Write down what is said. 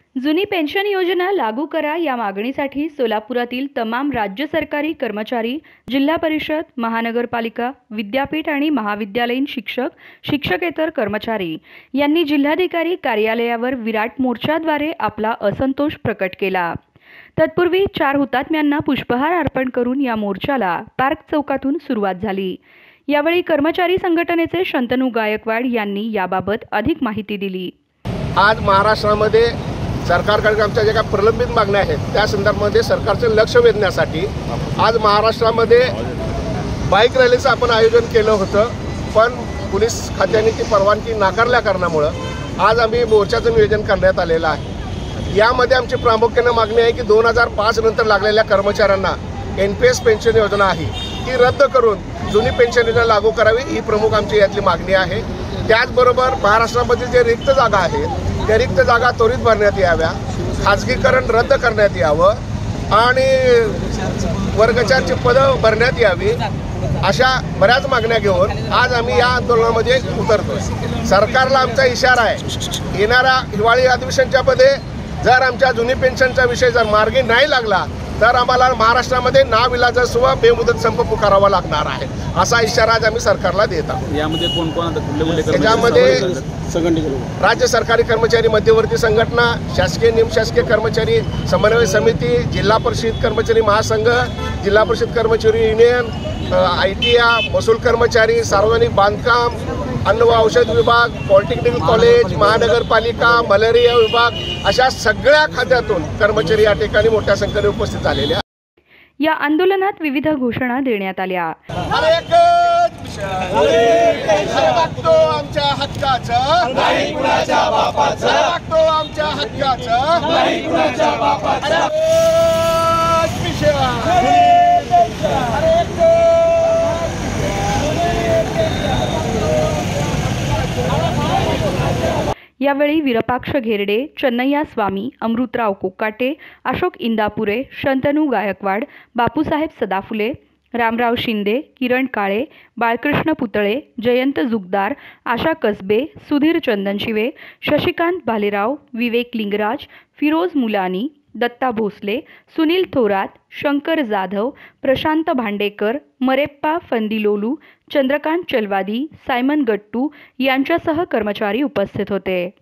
जुनी पेन्शन योजना लागू करा या मागणीसाठी सोलापुरातील तमाम राज्य सरकारी कर्मचारी, जिल्हा परिषद, महानगरपालिका, विद्यापीठ आणि महाविद्यालयीन शिक्षक, शिक्षकेतर कर्मचारी यांनी जिल्हाधिकारी कार्यालयावर विराट मोर्चाद्वारे आपला असंतोष प्रकट केला। तत्पूर्वी 4 हुतात्म्यांना पुष्पहार अर्पण करून या मोर्चाला पार्क चौकातून सुरुवात झाली। यावेळी कर्मचारी संघटनेचे शंतनू गायकवाड यांनी याबाबत अधिक माहिती दिली। आज महाराष्ट्रामध्ये सरकारकडे आमच्या ज्या काही प्रलंबित मागण्या आहेत त्या संदर्भामध्ये सरकारचे लक्ष वेधण्यासाठी आज महाराष्ट्रामध्ये बाईक रॅलीचं आपण आयोजन केलं होतं, पण पोलीस खात्याने ती परवानगी नाकारल्या कारणामुळं आज आम्ही मोर्चाचं नियोजन करण्यात आलेलं आहे। यामध्ये आमची प्रामुख्याने मागणी आहे की 2005 नंतर लागलेल्या कर्मचाऱ्यांना NPS पेन्शन योजना आहे ती रद्द करून जुनी पेन्शन योजना लागू करावी, ही प्रमुख आमची यातली मागणी आहे। त्याचबरोबर महाराष्ट्रामधील जे रिक्त जागा आहेत त्या रिक्त जागा त्वरित भरण्यात याव्या, खाजगीकरण रद्द करण्यात यावं आणि वर्गचारची पदं भरण्यात यावी, अशा बऱ्याच मागण्या घेऊन आज आम्ही या आंदोलनामध्ये उतरतोय। सरकारला आमचा इशारा आहे, येणाऱ्या हिवाळी अधिवेशनाच्यामध्ये जर आमच्या जुनी पेन्शनचा विषय जर मार्गी नाही लागला तर आम्हाला महाराष्ट्रामध्ये नाविलाजासह बेमुदत संप पुकारावा लागणार आहे, असा इशारा आज आम्ही सरकारला देत आहोत। यामध्ये कोण त्याच्यामध्ये राज्य सरकारी कर्मचारी मध्यवर्ती संघटना, शासकीय निमशासकीय कर्मचारी समन्वय समिती, जिल्हा परिषद कर्मचारी महासंघ, जिल्हा परिषद कर्मचारी युनियन, ITI, महसूल कर्मचारी, सार्वजनिक बांधकाम, अन्न व औषध विभाग, पॉलिटेक्निकल कॉलेज, महानगरपालिका, मलेरिया विभाग, अशा सगळ्या खात्यातून कर्मचारी या ठिकाणी मोठ्या संख्येने उपस्थित झालेले आहेत। या आंदोलनात विविध घोषणा देण्यात आल्या। मागतो आमच्या हक्काचं, नाही कुणाच्या बापाचं, मागतो आमच्या हक्काचं, नाही कुणाच्या बापाचं। यावेळी विरपाक्ष घेरडे, चन्नय्या स्वामी, अमृतराव कोकाटे, अशोक इंदापुरे, शंतनू गायकवाड, बापूसाहेब सदाफुले, रामराव शिंदे, किरण काळे, बाळकृष्ण पुतळे, जयंत जुगदार, आशा कसबे, सुधीर चंदनशिवे, शशिकांत भालेराव, विवेक लिंगराज, फिरोज मुलानी, दत्ता भोसले, सुनील थोरात, शंकर जाधव, प्रशांत भांडेकर, मरेप्पा फंदिलोलू, चंद्रकांत चलवादी, सायमन गट्टू यांच्यासह कर्मचारी उपस्थित होते।